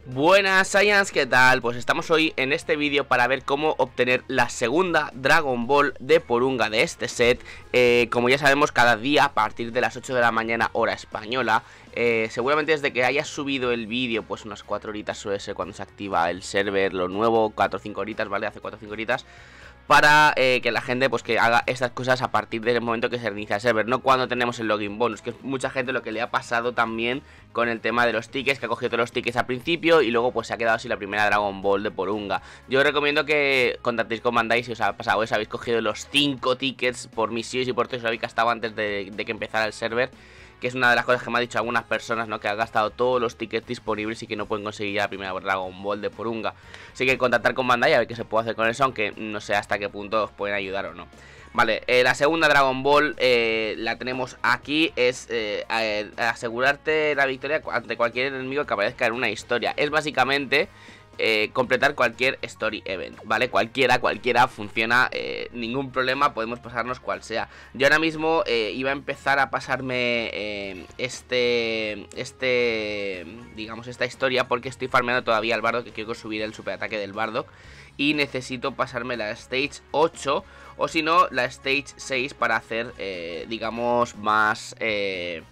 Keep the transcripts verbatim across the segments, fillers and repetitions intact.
Buenas Saiyans, ¿qué tal? Pues estamos hoy en este vídeo para ver cómo obtener la segunda Dragon Ball de Porunga de este set. eh, Como ya sabemos, cada día a partir de las ocho de la mañana hora española, eh, seguramente desde que hayas subido el vídeo, pues unas cuatro horitas suele ser cuando se activa el server, lo nuevo, cuatro o cinco horitas, ¿vale? Hace cuatro o cinco horitas. Para eh, que la gente pues que haga estas cosas a partir del momento que se reinicia el server, no cuando tenemos el login bonus, que es mucha gente lo que le ha pasado también con el tema de los tickets, que ha cogido todos los tickets al principio y luego pues se ha quedado así la primera Dragon Ball de Porunga. Yo os recomiendo que contactéis con Bandai si os ha pasado eso, habéis cogido los cinco tickets por misiones y por todo eso, habéis gastado antes de, de que empezara el server, que es una de las cosas que me han dicho algunas personas, ¿no? Que han gastado todos los tickets disponibles y que no pueden conseguir ya la primera Dragon Ball de Porunga. Así que contactar con Bandai a ver qué se puede hacer con eso, aunque no sé hasta qué punto os pueden ayudar o no. Vale, eh, la segunda Dragon Ball eh, la tenemos aquí, es eh, eh, asegurarte la victoria ante cualquier enemigo que aparezca en una historia. Es básicamente Eh, completar cualquier story event, ¿vale? Cualquiera, cualquiera funciona, eh, ningún problema, podemos pasarnos cual sea. Yo ahora mismo eh, iba a empezar a pasarme eh, este, este, digamos, esta historia porque estoy farmeando todavía al Bardock, que quiero subir el superataque del Bardock y necesito pasarme la Stage ocho o si no, la Stage seis para hacer, eh, digamos, más... Eh,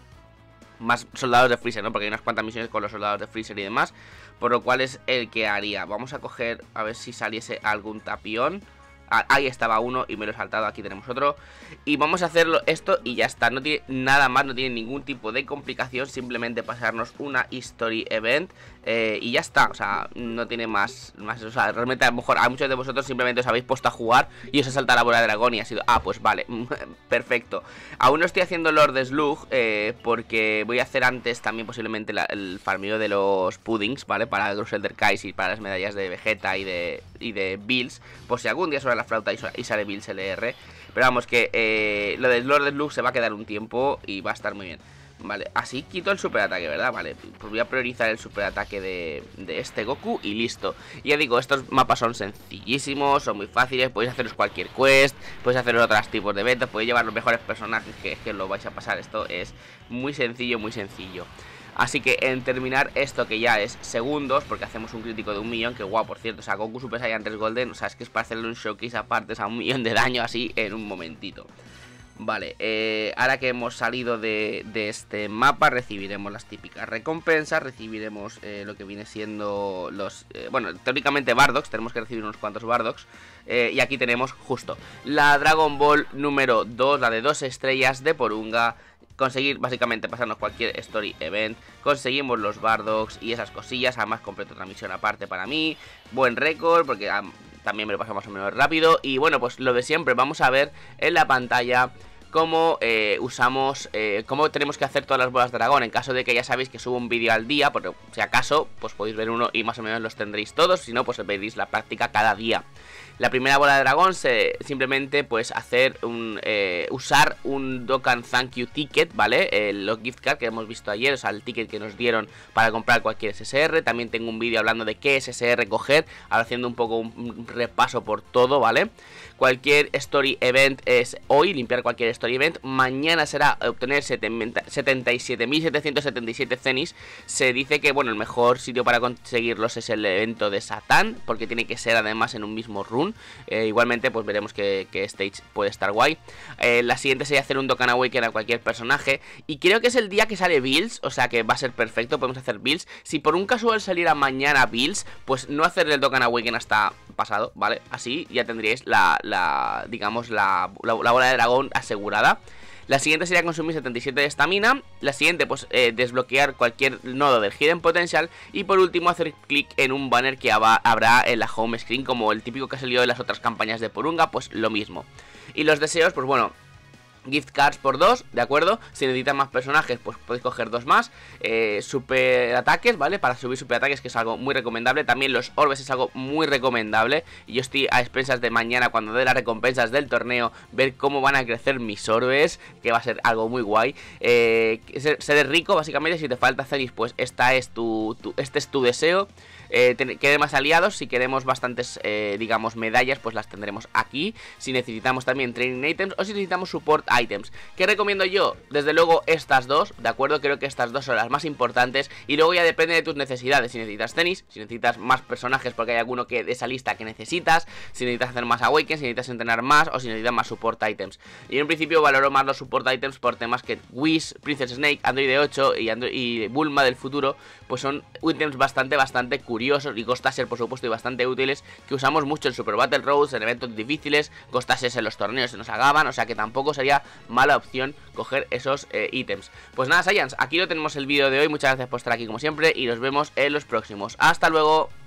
más soldados de Freezer, ¿no? Porque hay unas cuantas misiones con los soldados de Freezer y demás, por lo cual es el que haría. Vamos a coger, a ver si saliese algún tapión. Ah, ahí estaba uno y me lo he saltado, aquí tenemos otro. Y vamos a hacerlo esto y ya está, no tiene nada más, no tiene ningún tipo de complicación. Simplemente pasarnos una History Event eh, y ya está, o sea, no tiene más, más, o sea, realmente a lo mejor a muchos de vosotros simplemente os habéis puesto a jugar y os ha saltado la bola de dragón y ha sido, ah, pues vale, perfecto. Aún no estoy haciendo Lord Slug eh, porque voy a hacer antes también posiblemente la, el farmeo de los puddings, ¿vale? Para el Grusselder Kais y para las medallas de Vegeta y de, y de Bills, por si algún día suena la flauta y sale Bills L R. Pero vamos que eh, lo de Lord Slug se va a quedar un tiempo y va a estar muy bien. Vale, así quito el superataque, ¿verdad? Vale, pues voy a priorizar el superataque de, de este Goku y listo. Y ya digo, estos mapas son sencillísimos, son muy fáciles, podéis haceros cualquier quest, podéis haceros otros tipos de eventos, podéis llevar los mejores personajes que, que lo vais a pasar. Esto es muy sencillo, muy sencillo. Así que en terminar esto, que ya es segundos, porque hacemos un crítico de un millón, que guau, por cierto, o sea, Goku Super Saiyan tres Golden, o sea, es que es para hacerle un showcase aparte, o sea, un millón de daño así en un momentito. Vale, eh, ahora que hemos salido de, de este mapa, recibiremos las típicas recompensas, recibiremos eh, lo que viene siendo los... Eh, bueno, teóricamente Bardocks, tenemos que recibir unos cuantos Bardocks, eh, y aquí tenemos justo la Dragon Ball número dos, la de dos estrellas de Porunga. Conseguir básicamente pasarnos cualquier story event, conseguimos los Bardocks y esas cosillas, además completo otra misión aparte para mí, buen récord porque ah, también me lo paso más o menos rápido. Y bueno, pues lo de siempre, vamos a ver en la pantalla cómo eh, usamos, eh, cómo tenemos que hacer todas las bolas de dragón. En caso de que ya sabéis que subo un vídeo al día, pero si acaso, pues podéis ver uno y más o menos los tendréis todos. Si no, pues veréis la práctica cada día. La primera bola de dragón se simplemente pues hacer un eh, usar un Dokkan Thank You Ticket, ¿vale? El los gift card que hemos visto ayer, o sea, el ticket que nos dieron para comprar cualquier S S R. También tengo un vídeo hablando de qué S S R coger, ahora haciendo un poco un, un repaso por todo, ¿vale? Cualquier story event es hoy, limpiar cualquier story event. Mañana será obtener setenta y siete mil setecientos setenta y siete cenis. Se dice que, bueno, el mejor sitio para conseguirlos es el evento de Satán, porque tiene que ser además en un mismo run. Eh, igualmente, pues veremos que, que stage puede estar guay. Eh, la siguiente sería hacer un Dokkan Awaken a cualquier personaje. Y creo que es el día que sale Bills, o sea que va a ser perfecto, podemos hacer Bills. Si por un casual saliera mañana Bills, pues no hacer el Dokkan Awaken hasta pasado, ¿vale? Así ya tendríais la... la digamos, la, la, la bola de dragón asegurada. La siguiente sería consumir setenta y siete de estamina. La siguiente, pues, eh, desbloquear cualquier nodo del Hidden Potential. Y por último, hacer clic en un banner que habrá en la home screen, como el típico que ha salido de las otras campañas de Porunga, pues lo mismo. Y los deseos, pues bueno, gift cards por dos, ¿de acuerdo? Si necesitan más personajes, pues podéis coger dos más. eh, Super ataques, ¿vale? Para subir super ataques, que es algo muy recomendable. También los orbes es algo muy recomendable. Y yo estoy a expensas de mañana, cuando dé las recompensas del torneo, ver cómo van a crecer mis orbes, que va a ser algo muy guay. eh, ser, ser rico, básicamente. Si te falta Cenis, pues esta es tu, tu, este es tu deseo. eh, Querer más aliados, si queremos bastantes, eh, digamos, medallas, pues las tendremos aquí. Si necesitamos también training items o si necesitamos support items. ¿Qué recomiendo yo? Desde luego estas dos, ¿de acuerdo? Creo que estas dos son las más importantes y luego ya depende de tus necesidades. Si necesitas tenis, si necesitas más personajes porque hay alguno que de esa lista que necesitas, si necesitas hacer más awaken, si necesitas entrenar más o si necesitas más support items. Y en principio valoro más los support items por temas que Whis, Princess Snake, Android ocho y, Android, y Bulma del futuro pues son ítems bastante, bastante curiosos y Ghostaser por supuesto y bastante útiles que usamos mucho en Super Battle Roads, en eventos difíciles, Ghostasters en los torneos se nos agaban, o sea que tampoco sería mala opción coger esos eh, ítems. Pues nada, Saiyans, aquí lo tenemos el vídeo de hoy, muchas gracias por estar aquí como siempre y nos vemos en los próximos. ¡Hasta luego!